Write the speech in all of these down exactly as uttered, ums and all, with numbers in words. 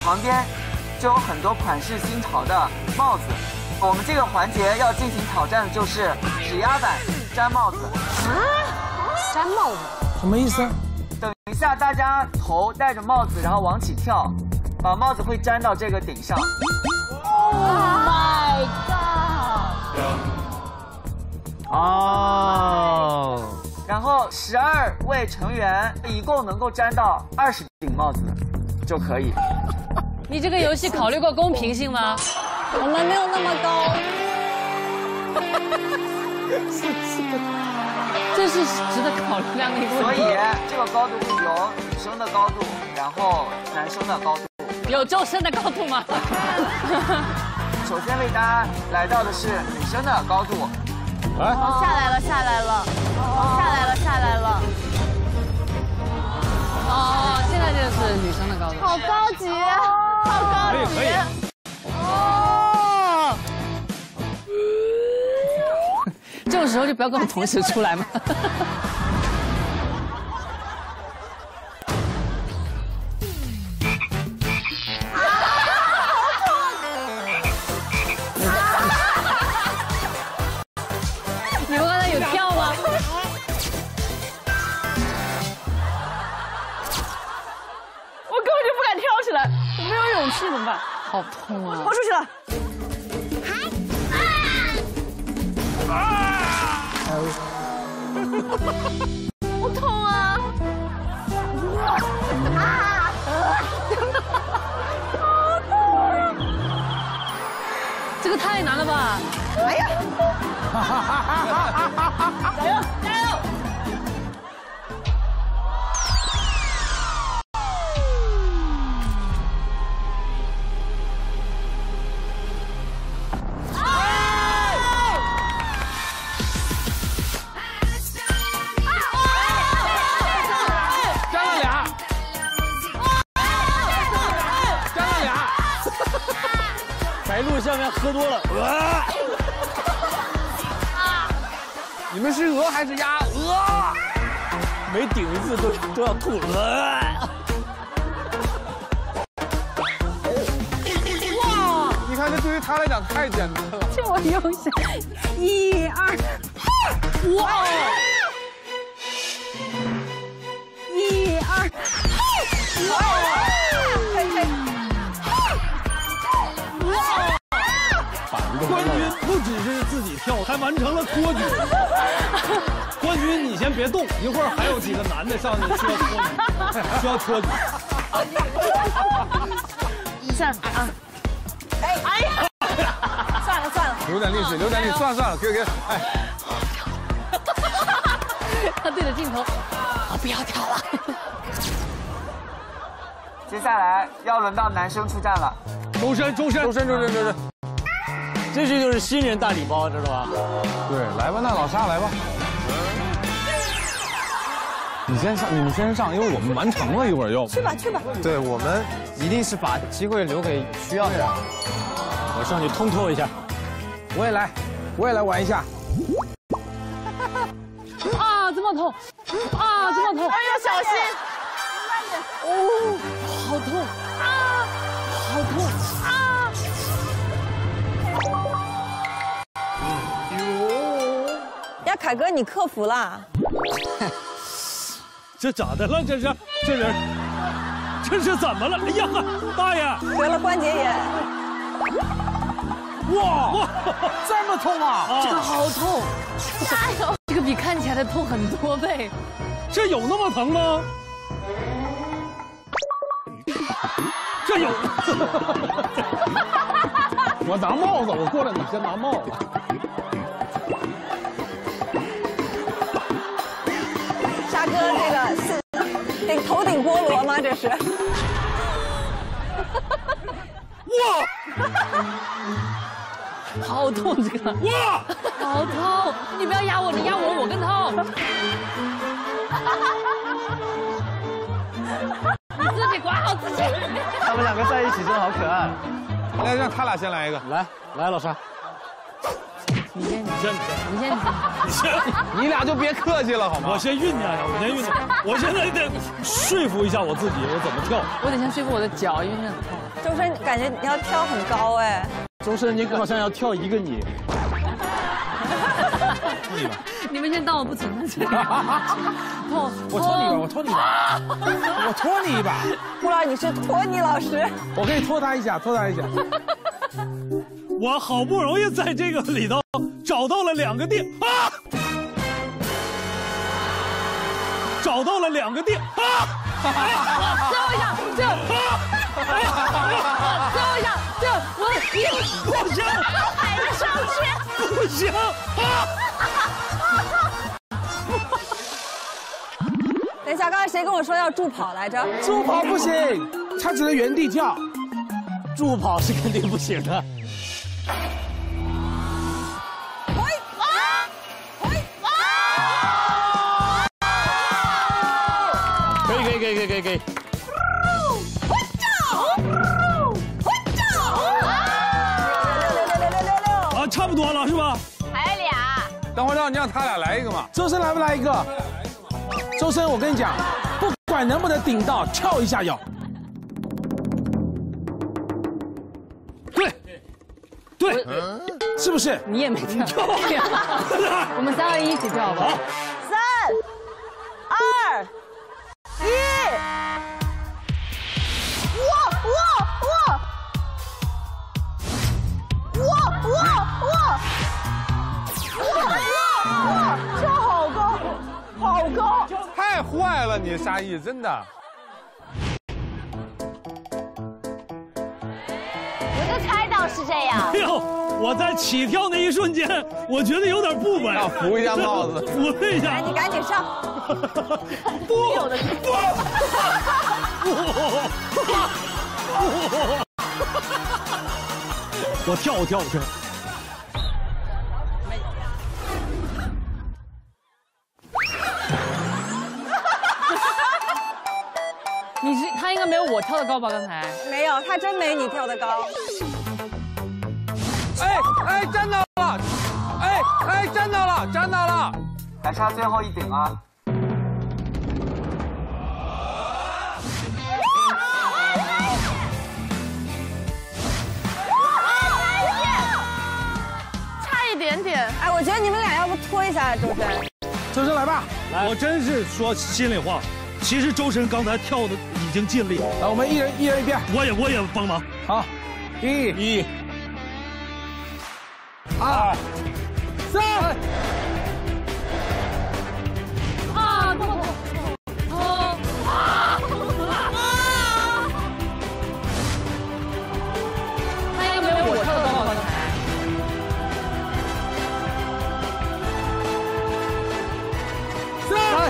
旁边就有很多款式新潮的帽子。我们这个环节要进行挑战的就是指压板粘帽子。 啊？粘帽子？ 什么意思？ 等一下，大家头戴着帽子，然后往起跳，把帽子会粘到这个顶上。 Oh my god！ 哦。 然后十二位成员一共能够粘到二十顶帽子就可以。 你这个游戏考虑过公平性吗？ 我们没有那么高。 这是值得考量的一个问题。 所以这个高度会有女生的高度，然后男生的高度。 有周深的高度吗？ 首先为大家来到的是女生的高度。 来， 哦，下来了，下来了，哦，下来了，下来了。 哦，现在就是女生的高度。 好高级，好高级。 可以可以。 哦。 这种时候就不要跟我同时出来嘛。你们刚才有跳吗？我根本就不敢跳起来，我没有勇气，怎么办？好痛啊！ 抛出去了。好痛啊！啊！ 这个太难了吧！ 哎呀！加油加油！ 白鹿下面喝多了，呃、你们是鹅还是鸭？鹅，每顶一次都都要吐。呃、哇！你看这对于他来讲太简单了。 这我用一下，一二，哇！一二，哇！可以可以。 冠军不只是自己跳，还完成了托举。冠军，你先别动，一会儿还有几个男的上去需要托举，需要托举。 一下啊！ 哎哎呀！算了算了， 留点力气，留点力气，算了算了，给给，哎。 他对着镜头，我不要跳了。 接下来要轮到男生出战了。 周深，周深，周深，周深，周深。这这就是新人大礼包，知道吧？对，来吧，那老沙来吧。你先上，你们先上，因为我们完成了，一会儿又。 去吧去吧。 对，我们一定是把机会留给需要的人。 我上去通透一下。 我也来，我也来玩一下。 啊，这么痛！啊，这么痛！ 哎呀，小心！ 哦，好痛！啊，好痛！啊！ 呀，凯哥，你克服了。 这咋的了？这是这人，这是怎么了？哎呀，大爷， 得了关节炎。 哇哇，这么痛啊！ 这个好痛！加油！这个比看起来的痛很多倍。 这有那么疼吗？这有。我拿帽子，我过来，你先拿帽子。 沙哥，这个是顶头顶菠萝吗？这是。 哇！ 好痛，这个哇， 好痛！你不要压我，你压我，我更痛。你自己管好自己。 他们两个在一起真的好可爱。 来，让他俩先来一个。来，来，老沙。 你先，你先， 你先， 你先， 你俩就别客气了好吗？ 我先酝酿一下，我先酝酿，我现在得说服一下我自己，我怎么跳？ 我得先说服我的脚，因为那很痛。 周深，感觉你要跳很高哎。 周深，你好像要跳一个你。 拖你吧。 你们先当我不存在这里。痛， 我拖你吧，我拖你吧，我拖你一把。 顾老，你是托尼老师。 我可以拖他一下，拖他一下。 我好不容易在这个里头找到了两个腚啊，找到了两个腚啊！ 最后一下，最后，最后一下，就我不行， 踩着上去， 不行啊！ 等一下，刚才谁跟我说要助跑来着？ 助跑不行，他只能原地跳。助跑是肯定不行的。可以可以可以可以可以可以。 我找，我找。六六六六六六六。 啊，差不多了是吧？ 还俩。 等会儿让你让他俩来一个嘛。周深来不来一个？周深，我跟你讲，不管能不能顶到，跳一下要。对，对，是不是？ 你也没跳。我们三二一一起跳吧。 三、二、一。哇哇哇！哇哇哇！哇哇哇！跳好高，好高！ 太坏了，你沙溢真的。 我就猜到是这样。 哎呦，我在起跳那一瞬间，我觉得有点不稳。 要扶一下帽子， 扶一下。 来，你赶紧上。 不，有的不，我跳，我跳，我跳。 你是他应该没有我跳的高吧？刚才没有，他真没你跳的高。 哎哎，站到了！哎哎，站到了，站到了！ 还差最后一顶啊！ 差一点点。 哎，我觉得你们俩要不拖一下周深。 周深来吧， 我真是说心里话，其实周深刚才跳的已经尽力。 来，我们一人一人一遍。 我也我也帮忙。 好，一、一、二、三。 啊，痛痛痛！啊！他应该没有我跳的高吧？刚才。 三，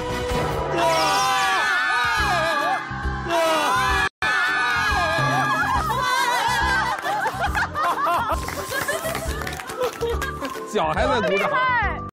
脚还在鼓掌。